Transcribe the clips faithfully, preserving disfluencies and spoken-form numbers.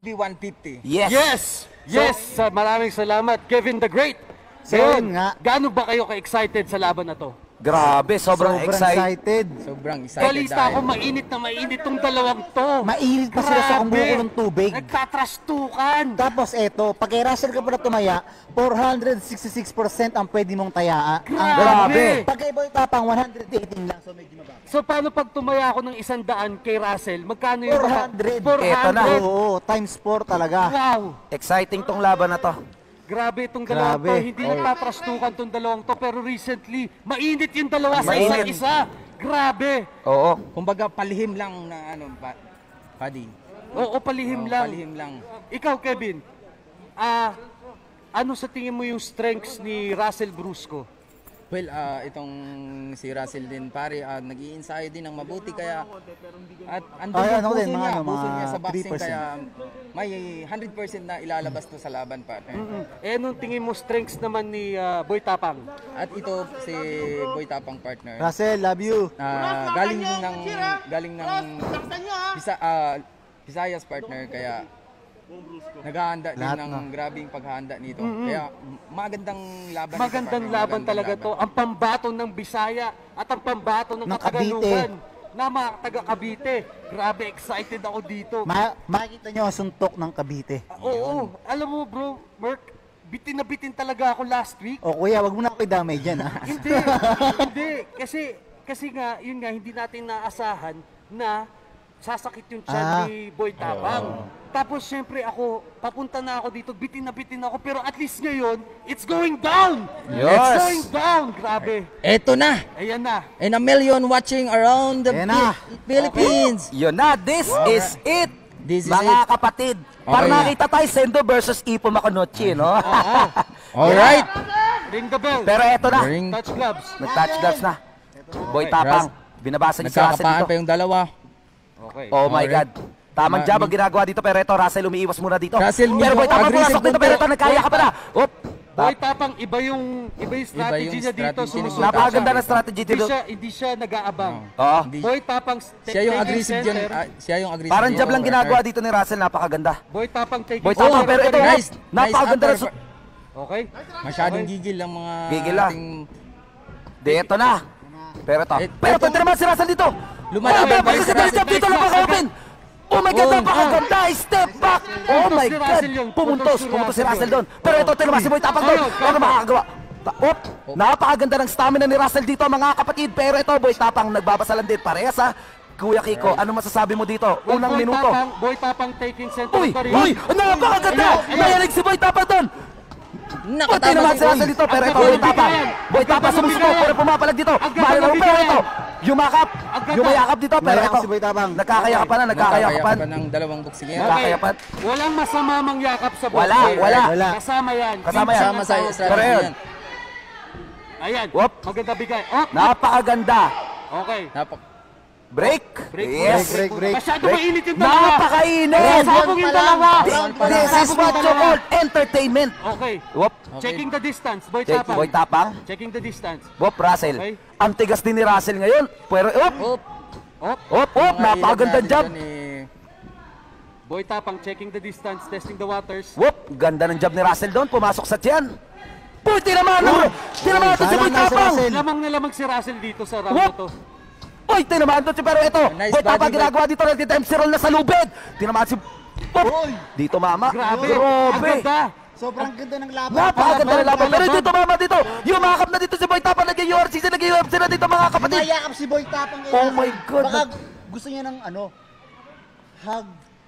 B one fifty. Yes! Yes! Yes! So, maraming salamat, Kevin the Great! So, Ngayon, yun nga. gaano ba kayo ka-excited sa laban na to? Grabe, sobrang, Sobrang excited. excited. Sobrang excited Balita ako, mainit na mainit tong dalawang to. Mainit pa sila sa kumukulong tubig. Nagtatrastukan. Tapos eto, pag kay Russell ka pala tumaya, four hundred sixty-six percent ang pwede mong tayaa. Ang Grabe. Pag kay Boy Tapang, one hundred eighteen lang, so medyo mababa. So paano pag tumaya ako ng isang daan kay Russell, magkano yung four hundred. Eto na. Oo, times four talaga. Wow! Exciting tong laban na to. Grabe itong dalawang Grabe. to. Hindi nagtatrastukan itong dalawang to. Pero recently, mainit yung dalawa sa Mainit. isa't isa. Grabe. Oo. Kumbaga palihim lang na ano, pa, Paddy. Oo, palihim Oo, lang. Palihim lang. Ikaw, Kevin, ah, ano sa tingin mo yung strengths ni Russell Brusco? Well, ah, itong si Russell din pare, ah, nag-i-ensayo din ng mabuti kaya at andun Ay, yung ano puso din, mga niya, ano, puso mga niya sa three boxing percent. kaya may one hundred percent na ilalabas to sa laban partner. Mm. Eh, anong tingin mo strengths naman ni ah, Boy Tapang? At ito si Boy Tapang partner. Russell, love you. Ah, galing ng galing ng Bisa, ah, Visayas partner kaya naghahanda din Lahat ng na. grabing paghahanda nito. Kaya magandang laban. ito, Magandang partner. laban Magandang talaga laban. to. Ang pambato ng Bisaya at ang pambato ng Ng Katagalugan na mga taga Cavite. Grabe, excited ako dito. Ma makikita nyo ang suntok ng Cavite. Oo, alam mo bro, Merk, bitin na bitin talaga ako last week. O kuya, wag mo na ako idamay dyan ha. Hindi, hindi. Kasi, kasi nga, yun nga, hindi natin naasahan na sasakit yung tiyan Ah. ni Boy Tapang. Tapos syempre ako, papunta na ako dito, bitin na bitin ako, pero at least ngayon, it's going down! Yes. It's going down! Grabe. Eto na. Ayan na. And a million watching around the Ayan na. Pi- Philippines. Yun na, this is it! This is Mga it. kapatid, para Okay na. nakita tayo Sendo versus Ipo Maconochi, no? Alright. Ring the bell. Pero eto na, Ring. Touch gloves. nag-touch gloves na. Boy Tapang, binabasa ni si Russell Nagkakapaan dito. pa yung dalawa. Okay. Oh my Alright. God. Tamang Ma- job ang ginagawa dito, pero ito, Russell, umiiwas muna dito. Russell, pero Boy Tapang aggressive pumasok dito, pero ito, nagkaya ka pala. Op! Boy Tapang, iba yung, iba yung strategy yung niya dito. strategy niya. Sumusunod Napakaganda siya. ng strategy Hindi dito. siya, hindi siya nag-aabang. Oo. Hindi- Boy Tapang, Siya yung taking aggressive dyan. center. ah, siya yung aggressive. Parang dyan, job lang partner. ginagawa dito ni Russell, napakaganda. Boy Tapang taking Boy Tapang, Oh, pero ito, nice. napakaganda Nice ng su- upper- Okay. Masyadong Okay. gigil ang mga Gigil lang. ating... Di, ito na. Pero ito. Eh, Pero ito- pwede naman si Russell dito. Lumalaban, Oh, nice, napakaganda ng Russell, job dito, nice, napaka-open. Oh my God, Oh, napakaganda. Step back. Oh Pumuntos my si God. Russell yun. Pumuntos. Pumuntos si Pumuntos si Russell Russell yun. doon. Pero ito, ito naman si Boy Tapang doon. Ayun, Ano makakagawa? Ta- Op! Napakaganda ng stamina ni Russell dito, mga kapatid. Pero ito, Boy Tapang, nagbabasalan din. Parehas ha. Kuya Kiko, ano masasabi mo dito? Well, Unang Boy minuto. Tapang, Boy Tapang taking center Uy! of the ring. Uy! Napakaganda! Ayun, ayun. Nayanig si Boy Tapang doon. Pati naman si Russell dito, pero ito, Agad Boy na Tapang. bigayan. Boy Agad Tapang na sumusuko, bigayan. pero pumapalag dito. Agad Mahal na na pero bigayan. ito. Yumakap. Agad na. Yumayakap dito, pero Yumayakap ito. si Boy Tapang. Nagkakayapan na, nagkakayapan. Nakakaya ng dalawang boksingero. Okay. Kakayapan. Walang masama mangyakap sa Wala, boxing. wala. Wala. Kasama yan. Kasama yan. Sama sa Pero strategy yun. yan. Ayan. Whoop. Maganda bigay. Oh, Napakaganda. okay. Napak Break. Break, Yes. break, break. Masyado Break. mainit yung dalawa. Napakainit. Sabog yung dalawa. Round pa lang. This is what you call entertainment. Okay. Whoop. Checking the distance. Boy Check, Tapang. Boy Tapang. Checking the distance. Whoop, Russell. Okay. Ang tigas din ni Russell ngayon. Pero, whoop. Oop. Oh, Whoop, whoop. Mga Napakagandang ilag job. natin dyan, eh. Boy Tapang checking the distance, testing the waters. Whoop. Ganda ng job ni Russell doon. Pumasok sa tiyan. Puy, tinamaan na. Tinamaan to si Boy Sayang na si Tapang. Russell. Lamang na lamang si Russell dito sa round Whoop. na to. Uy, tinamaan to si pero ito. Nice Boy Tapang body, ginagawa dito. Nagtitime si Roll na sa lubid. Tinamaan si... Whoop. Dito, mama. Grabe. Ang Grabe. ganda. Sobrang ganda ng laban. Napakaganda ng laban. Pero Laban. dito, mama, dito. Yumakap na dito si Boy Tapang. Nag-U R C siya. Nag-U R C na dito, mga kapatid. Mayakap si Boy Tapang. kay Oh Russell. my God. Baka gusto niya ng ano, hug.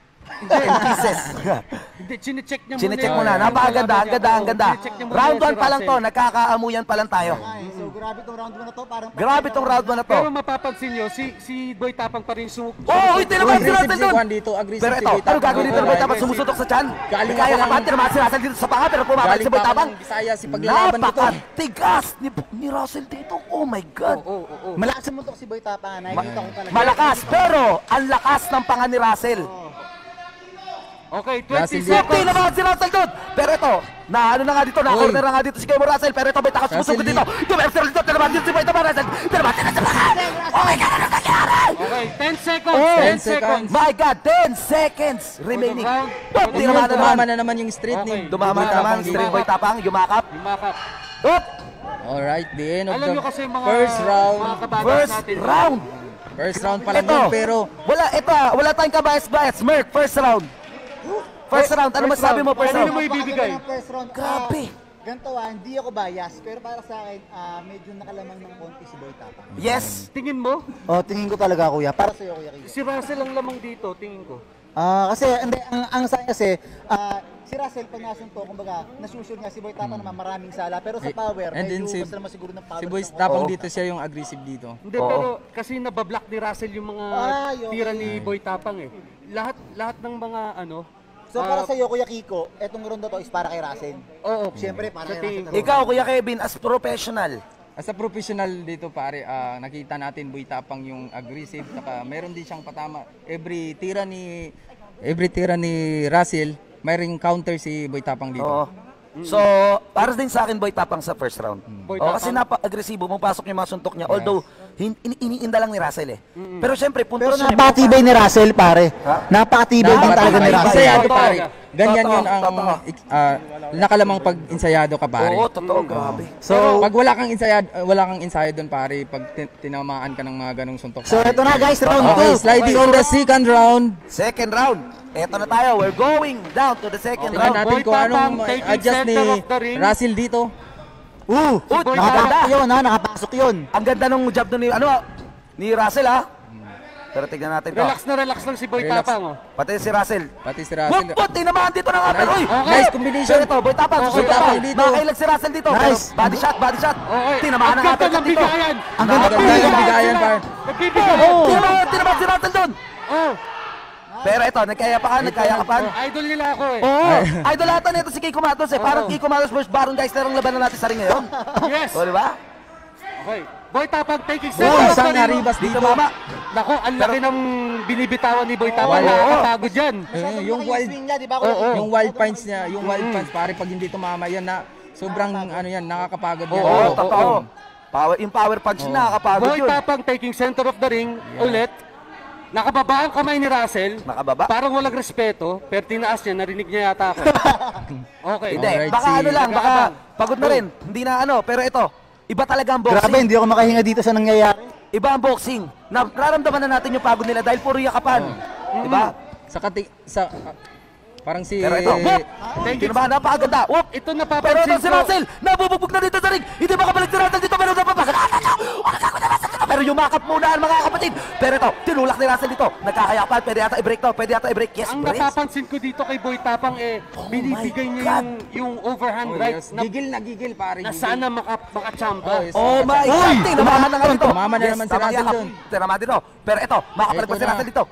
Pieces. Hindi, chinecheck niya muna. Chinecheck yung- mo na. yung Napakaganda. kalaban Ang ganda, niya. ang ganda. Chinecheck niya muna Round si one pa lang to. Russell. Nagkakaamuyan pa lang tayo. Ay, so grabe tong round one na to. Parang Grabe tong round one na to. Pero mapapansin nyo, si si Boy Tapang pa rin su... Oh, uy, tinamaan si Aggressive Russell si doon. Juan dito. Aggressive Pero si ito, Boy ano Tapang. gagawin dito ng Boy Tapang? Aggressive. Sumusudok sa tiyan. Galing Kaya ako ka pa, ng- tinamaan si Russell dito sa panga, pero pumabalik Galing si Boy pa ako Tapang. ng Visayas, si paglalaban dito. Napakatigas ni, ni Russell dito. Oh my God. Oo, oo, oo. malakas mo to si Boy Tapang. Nakikita ko talaga. Malakas, pero ang lakas ng panga ni Russell. Okay, twenty Russell Fifty seconds. naman si Russell doon. Pero ito, na ano na nga dito, na Uy. corner na nga dito si Kemo Russell. Pero ito may takas Russell pusog di- dito. Ito may extra dito. Tinaman dito si Boy Tapa Russell. Tinaman dito si Russell. Oh my God, ano nangyari? Okay, ten seconds. Oh, ten ten seconds. seconds. My God, ten seconds remaining. round. Whoop, For the tinaman Tumama na tumama naman. na naman yung street Okay. ni Dumama Boy na naman, Tapang String dito. Boy Tapang, yumakap. Yumakap. Oop, Alright, the end of Alam the nyo kasi mga first round. mga kabatas first natin. round. First round pa lang Ito, yun, pero wala, ito, ah, wala tayong kabayas-bayas. Merc, first round. First round, ano First masabi mo round. first Kanino round? mo ibibigay? Napakaganda ng first round. Grabe. Ah, ganito ah, hindi ako bias, pero para sa akin, ah, medyo nakalamang ng konti si Boy Tapang. Yes. Tingin mo? Oh, tingin ko talaga kuya. Para sa iyo kuya Kiko. Si Russell ang lamang dito, tingin ko. Ah, kasi hindi ang ang sa kasi ah, si Russell pag nasunto, kumbaga, nasusure nga si Boy Tapang naman maraming sala, pero sa power, and then medyo si, basta naman siguro ng power. si Boy sa- Tapang Oo. dito siya yung aggressive dito. Hindi, Oo. pero kasi nabablock ni Russell yung mga Ay, okay. tira ni Boy Tapang eh. Lahat lahat ng mga ano, So ah, para sa iyo kuya Kiko, etong round na to is para kay Russell. oo, Siyempre para Sa kay tingin Russell. ko. Ikaw, Kuya Kevin, as professional. As a professional dito pare, ah, nakita natin Boy Tapang yung aggressive, saka meron din siyang patama. Every tira ni every tira ni Russell, mayroong counter si Boy Tapang dito. Oo. So, para din sa akin, Boy Tapang sa first round. Boy Oo, kasi Tapang. napa-agresibo, pumapasok yung mga suntok niya. Although, hin- ini- iniinda lang ni Russell eh. Pero syempre, puntos Pero siya. napakatibay ni Russell pare. Napakatibay din talaga ni Russell. Insayado Totoo. pare. Ganyan Totoo, yun ang totoo. ah, nakalamang pag insayado ka pare. Oo, totoo, grabe. So, pag wala kang insayado, wala kang insayado doon pare, pag tin- tinamaan ka ng mga ganong suntok. So pare. eto na guys, round Okay, two. sliding on the second round. Second round. Eto na tayo. We're going down to the second Tingnan round. natin Boy kung anong Tapang taking adjust ni center of the ring. Russell dito. Uh, Ut, Boy nakaganda. nakapasok yun ha, nakapasok yun. Ang ganda nung jab nun ni, ano, ni Russell ha. Pero tignan natin to. Relax na relax lang si Boy Relax. Tapang oh. Pati si Russell. Pati si Whoop, Russell. whoop, tinamaan dito ng upper. Nice. Uy, Okay. Nice combination. Pero ito, Boy Tapang, Okay. susunod Boy Tapang pa. dito. Nakakailag si Russell dito. Pero Nice. body shot, body shot. Okay. Tinamaan Ang ng ganda uppercut ng dito. bigayan. Ang ganda Napakaganda ng yung bigayan. bigayan, par. Nagbibigay. Oh, tinamaan, tinamaan si Russell doon. Oh. Pero ito, nagkaya pa ka, nagkaya ka pa. Oh, idol nila ako eh. Oo, idol ata nito si Kiko Matos eh. Parang Oo. Kiko Matos versus Baron Geisler ang labanan natin sa ring ngayon. Yes. O, di ba? Okay. Boy Tapang taking Oh, center of isang the ring. naribas Dito dito. mama. Nako, ang laki ng binibitawan ni Boy Tapang. Wala. Nakakapagod yan. Eh, yung wild swing niya, di ba? Oo, oo. yung wild punch niya, yung wild punch pare pag hindi tumama yan na sobrang ano yan, nakakapagod yan. Oo, Oo, totoo. oo. Power, yung power punch na, nakakapagod Boy yun. Tapang taking center of the ring ulit. Nakababa ang kamay ni Russell. Nakababa? Parang walang respeto, pero tinaas niya, narinig niya yata ako. Okay. Hindi, Alright, baka si- ano lang, baka Nagkakabang. pagod na rin. Hindi na ano, pero ito, iba talaga ang Grabe, boxing. hindi ako makahinga dito sa nangyayari. Iba ang boxing. Na, nararamdaman na natin yung pagod nila dahil puro yakapan. Di ba? Sa kati sa ah, parang si Pero ito, whoop! Thank you. Sino ba? Napakaganda. Whoop! Ito Pero napapansin ito si ko. Russell, nabubugbog na dito sa ring. Hindi makabalik si Russell dito, pero napapagal. Pero yumakap muna ang mga kapatid. Pero ito, tinulak ni Russell dito. Nagkakayapan, pwede yata i-break to, pwede yata i-break. Yes, Ang brace. napapansin ko dito kay Boy Tapang eh, binibigay my niya God. yung, yung overhand Oh, right yes. na, Gigil na gigil pare. na gigil. sana maka, makachamba. Oh, yes. Oh my God! Tinamaan na nga dito. Tumama na naman si tama Russell yakap. dun. Tinamaan dito. Pero ito, makapalik pa Ito si na. Russell dito.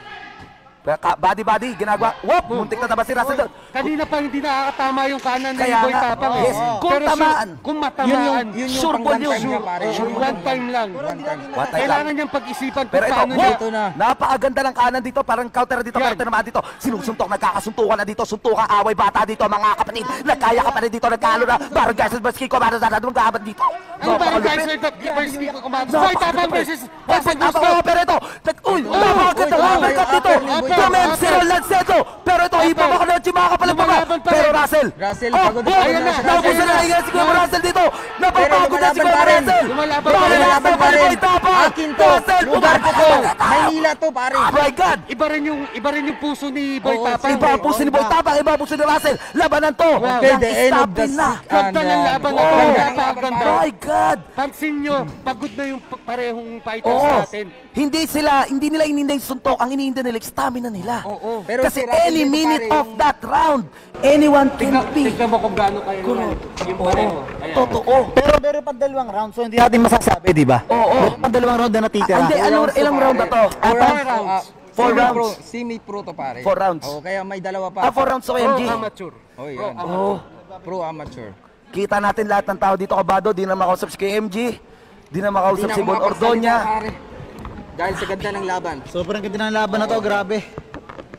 Pero ka- Body-body, ginagawa. Whoop! Muntik na taba si Russell doon. Kanina pa hindi nakakatama yung kanan ni Kaya Boy nga. Tapang eh. Yes. Kung Pero sure, tamaan. kung Yun yung matamaan, yun yung Sure pang ball one yun. time niya pare. sure, Yun one yung- time lang. One time. What time Kailangan lang. niyang pag-isipan kung Pero ito, paano whoop! niya. Ito na. Napakaganda ng kanan dito, parang counter dito, Yan. pero tinamaan dito. Sinusuntok, nagkakasuntukan na dito, suntukan, away bata dito, mga kapatid. Nagkaya ka pa rin dito, nagkalo na. Baron Geisler versus Kiko Matos, na doon kahabat dito. Ano ba yung guys Napakalupit. versus Kiko Kumatos? Boy Tapang versus Russell Tapos Gusto. ako, pero ito, nag- uy, napakaganda, uy, uppercut uy, dito. upper ni Boy Tumensero Lanceto, pero ito, iba pa ka na, chimaka pala pa. Lumalaban pa Pero rin. Russell, Russell, oh, pagod oh, na ayan na, si naubusan Russell. na nga si Kuya Russell dito. Napapagod na si lumalaban Kuya pa rin. Russell. Lumalaban pa Pero rin. Russell, pa rin. Boy Tapang. Akin to. Russell, Lugar ko to. pumarka. Maynila to pare. Oh my God. Iba rin yung iba rin yung puso ni Boy Oo, Tapang. Iba ang puso ni Boy Tapang, iba ang puso ni Russell. Labanan to. Okay, Yang the end of the istabin na. six- Ganda ng ano, laban na Oo. to. Napakaganda. My God. Pansin nyo, pagod na yung pa- parehong fighters Oo. natin. Hindi sila, hindi nila iniinda yung suntok. Ang iniinda nila, yung stamina nila. Oo. Pero Kasi si Russell any dito, minute pare, of that round, anyone can Tignan, be. tignan mo kung gaano kayo naman yung pareho. Ayan. Totoo. Pero pero pag dalawang round, so hindi natin masasabi, di ba? Oo. Meron pang dalawang round na natitira. Hindi, ano, ilang round na to? Four Four rounds. rounds. ah, Four semi-pro- rounds. Semi-pro to pare. Four rounds. Oh, kaya may dalawa pa. Ah, four rounds sa Pro M G. amateur. Oh, Pro yan. amateur. Oh. Pro amateur. Kita natin lahat ng tao dito kabado, di na makausap si K M G, di na makausap si Hindi na Bon ako Ordonya. mapagsalita, pare. Dahil sa ganda ng laban. Sobrang ganda ng laban na to, grabe.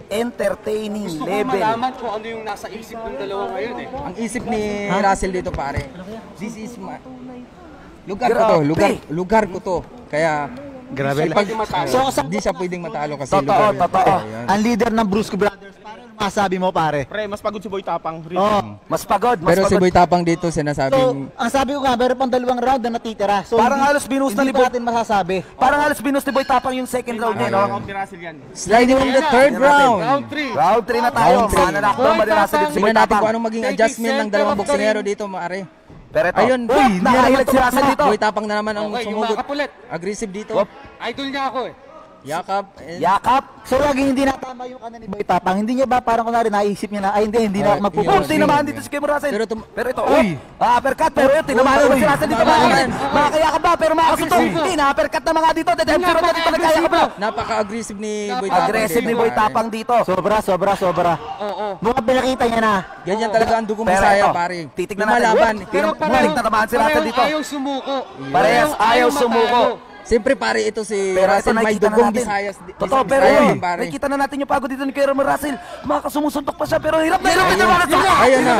entertaining Gusto ko level. malaman kung ano yung nasa isip ng dalawa ngayon eh. Ang isip ni Russell dito pare, this is my... Lugar ko to, Grabe. lugar, lugar ko to. Kaya, Grabe. pag, So, sa- di siya pwedeng matalo kasi Totoo, lugar yun. totoo. Ayan. Ang leader ng Brusco Brothers, parang masabi mo pare. Pre, mas pagod si Boy Tapang. Really. Oh. Mas pagod, mas Pero si pagod. Boy Tapang dito So, sinasabing, ang sabi ko nga, meron pang dalawang round na natitira. So, Parang hindi- halos binus na hindi ni pa Boy- natin masasabi. Parang halos binus ni Boy Tapang yung second round niya, no? Knockout ni Russell yan. sliding on the third Tingnan natin. round. Round three. Round three na tayo. Round three. Sana nakdown ba ni Russell si Boy Tingnan natin Tapang? kung anong maging Taking adjustment ng center dalawang of the boksingero ring. dito, maare. Pero ito, Ayun, uy, uy, nakahilag si Russell dito. Boy Tapang na naman ang Okay, yung sumugot. mga kapulit. Aggressive dito. Whoop. Idol niya ako eh. Yakap. and- Yakap. So, laging hindi natama yung kanan ni Boy Tapang. Hindi niya ba parang kunwari naisip niya na, ay hindi, hindi na Ay, magpupush. Oh, yun. tinamaan dito si Kim Russell. Pero Pero, tum- ito, Uy. uy. Ah, uppercut, pero yun, tinamaan Uy. naman si Russell dito. Uy. Mga Uy. makakayakap ba, pero makakasutok. Aggressive. Hindi, na-uppercut na mga dito. Dedempsuro na dito, nagkayakap ba. Napaka-aggressive ni Boy Tapang. Aggressive dito, ni Boy pare. Tapang dito. Sobra, sobra, sobra. Oo. Mukhang pinakita niya na. Ganyan talaga ang dugong Pero Bisaya, ito, pare. titignan natin. Lumalaban. Whoop. Pero Tingnan- balik na naman si Russell parehong dito. ayaw sumuko. Parehas ayaw sumuko. Siyempre pare, ito si Pero ito Russell may nakikita na dugong natin. Bisayas. Totoo, pero Bisaya uy, din, pare. nakikita na natin yung pagod dito ni Kuya Romel Russell. Makakasumusuntok pa siya, pero hirap na hirap na Ayun. hirap na hirap. Ayun na.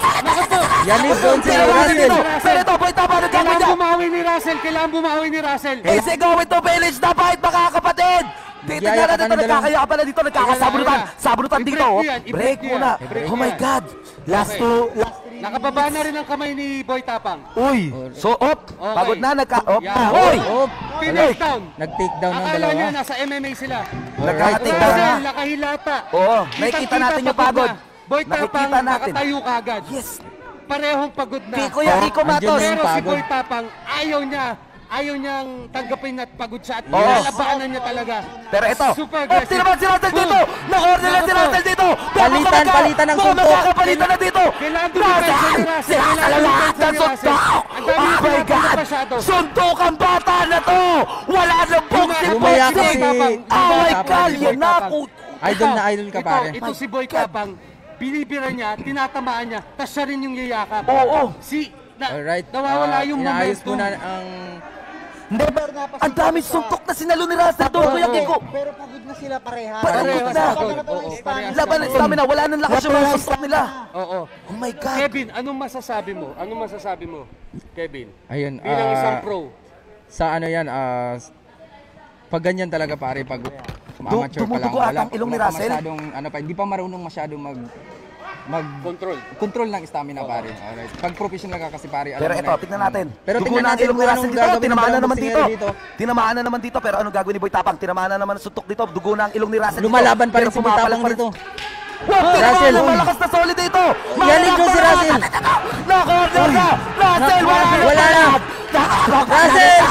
Yanig doon si Russell. Pero ito, Boy Tapang, nagkamay Kailangan niya. bumawi ni Russell. Kailangan bumawi ni Russell. Is it going to finish the fight, mga kapatid? Titignan Nagyaya ka natin ito, ng dalawang- nagkakaya pa na dito, nagkakasabunutan. Wala na. Sabunutan I-break dito. mo yan, i-break Break mo muna. yan. I-break Oh mo my yan. God. Last Okay. two, last three. Nakababa na rin ang kamay ni Boy Tapang. Uy, so op. Okay. Pagod na, nagka... Op. Yan. Uy! Oh, Finish down. nag-take down ng Akala dalawa. niya nasa M M A sila. Alright. Nagkaka-take down Russell, na. nakahilata. Oo, nakikita natin yung pagod. Boy Tapang, Nakikita natin. nakatayo kagad. Yes. Parehong pagod na. Kay Kuya Kiko andyan Matos. na yung Pero si pagod. Boy Tapang, ayaw niya. Ayaw niyang tanggapin at pagod siya at Oo. nilalabanan niya talaga. Pero ito, Super op, aggressive. tinaman si Russell dito. Boom. Na-order na si Nako, Russell dito. Palitan, palitan ng suntok. Magkakapalitan na dito. Kailangan dumipensa ni Russell. Si Russell Kailangan ang lahat dumipensa ng ni Russell. suntok. Ang dami Oh my pinapagod God. masyado. Suntok ang bata na to. Wala nang boxing Bumaya ka boxing. si- Oh my Tapang, God, si yan Boy na Tapang. ako. Idol na idol ka, ito, pare. Ito si Boy Tapang, binibira niya, tinatamaan niya, tas siya rin yung yayakap. Oo. Si, na, Alright. nawawala ah, yung inaayos momentum. muna ang... Hindi, pero napasin Ang dami ko sa- suntok na sinalo ni Russell doon, Kuya Kiko. Pero pagod na sila pareha. Pagod Pareho na. sa Pagod pagod. na Oo, ng parehas. Laban ng stamina, wala nang lakas yung mga suntok nila. Oo. Oh my God. Kevin, anong masasabi mo? Anong masasabi mo, Kevin? Ayun, Bilang ah, isang pro. sa ano yan, ah, pag ganyan talaga pare, pag amateur pa lang, dumudugo wala, atang ilong ni wala pa Russell. masyadong, ano pa, hindi pa marunong masyadong mag, mag, Control. control ng stamina pare. Alright. Pag professional ka kasi pare, alam Pero mo ito, na- tignan natin. Pero Dugo tingnan na ang natin ilong ni kung Russell anong dito. gagawin ng Tinamaan na dalawang naman dito. boksingero dito. Tinamaan na naman dito. Pero anong gagawin ni Boy Tapang? Tinamaan na naman ang suntok dito. Dugo na ang ilong ni Russell dito. Lumalaban pa rin Pero si Boy pumapalak Tapang pa rin. dito. Wow, tinamaan Russell, na uy. malakas na solid dito. Yanig doon si Russell. Naka-order na. Russell, wala na. Wala na. Russell!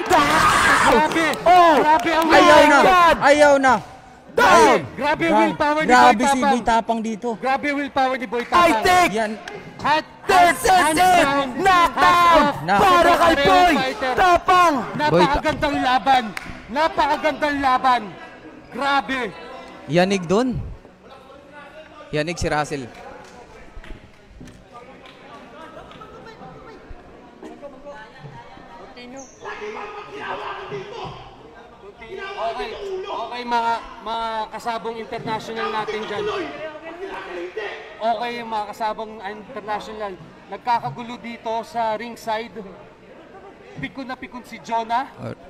Grabe! Oh, Grabe ang Ayaw my na. God. Ayaw na. Grabe! Grabe ang willpower ni Boy Grabe si Tapang. Boy Tapang dito. Grabe ang willpower ni Boy I Tapang. think Yan. Hat, this is hands it. down. Knockdown. Hats off. Knock. Para kay Pareho Boy fighter. Tapang. Napakagandang laban. Napakagandang laban. Grabe. Yanig doon. Yanig si Russell. Okay, okay mga mga kasabong international natin dyan. Okay yung mga kasabong international. Nagkakagulo dito sa ringside. Pikon na pikon si Jonah.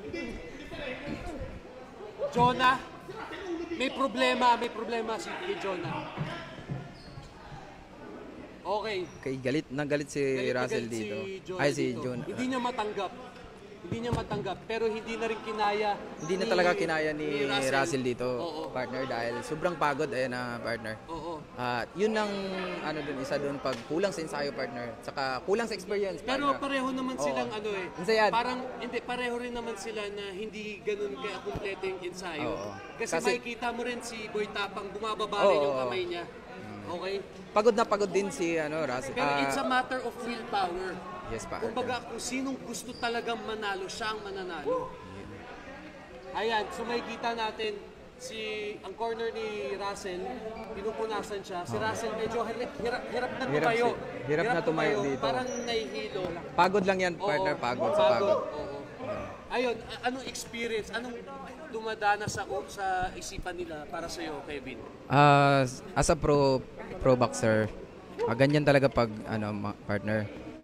Jonah, may problema, may problema si kay Jonah. Okay. Kay galit na galit si Galit na Russell galit dito. si Jonah Ay si dito. John. Hindi niya matanggap. Hindi niya matanggap, pero hindi na rin kinaya. Hindi na ni- talaga kinaya ni Russell, dito, Oo. partner, dahil sobrang pagod ayan na partner. Oo. At yun ang ano dun, isa dun pag kulang sa ensayo partner, saka kulang sa experience Pero partner. pareho naman Oo. silang ano eh. Insayad. Parang hindi pareho rin naman sila na hindi ganun kaya kumpleto yung ensayo. Oo. Kasi, Kasi- makikita mo rin si Boy Tapang bumababa Oo, rin yung oo. kamay niya. Okay? Pagod na pagod din si ano Russell. Pero Ah, it's a matter of willpower. yes partner. Kumbaga kung sinong gusto talagang manalo, siya ang mananalo. Ayan, so makikita natin si ang corner ni Russell, pinupunasan siya. Si Russell medyo hirap, hirap, hirap na Hirap tumayo. si- hirap na tumayo dito. Parang nahihilo. Pagod lang yan partner, Oo, pagod sa pagod. oo. Ayun, a- anong experience, anong dumadana sa sa isipan nila para sa iyo, Kevin? Ah, as a pro pro boxer, ah, ganyan talaga pag ano ma- partner.